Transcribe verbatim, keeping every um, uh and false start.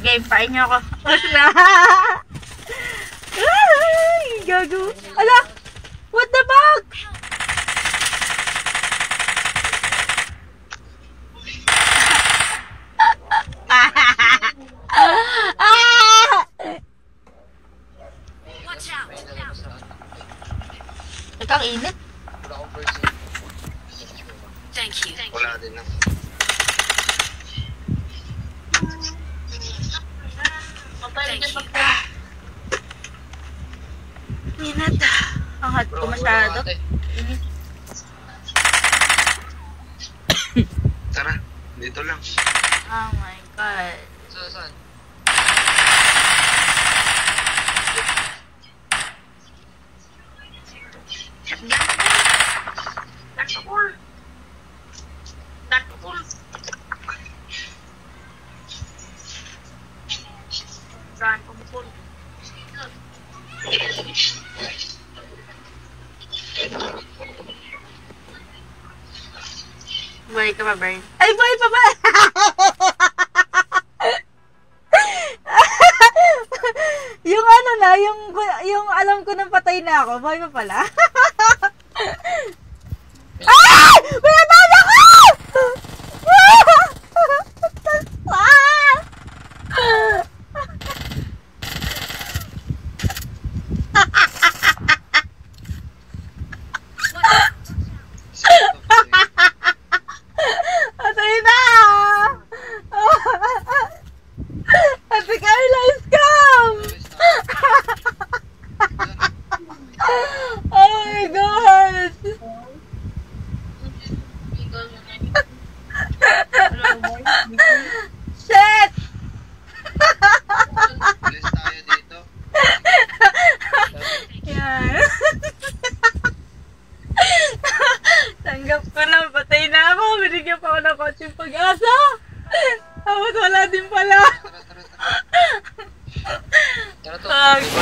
Sige, pain niyo ako. Ay, gago. Ala! What the fuck? Watch out. Ikaw, init. Thank you. Wala din na. Thank you. Minat. Ang hot ko masyado. Init. Tara, dito lang. Oh my god. Saan, saan? Nakapul. Nakapul. Saan pumupul? Buhay ka pa, Bern? Ay, buhay pa ba? Yung ano na, yung, yung alam ko nang patay na ako, buhay pa pala. Ah! May natala ko! Ah! Patay na! Ate Carla, scam! Oh my God! Shit! Alis tayo dito. Yan. Tanggap ko na, patay na ako. Binigyan pa ako ng kotseng pag-asa. Tapos wala din pala. Tara, tara, tara. Tara to. Pag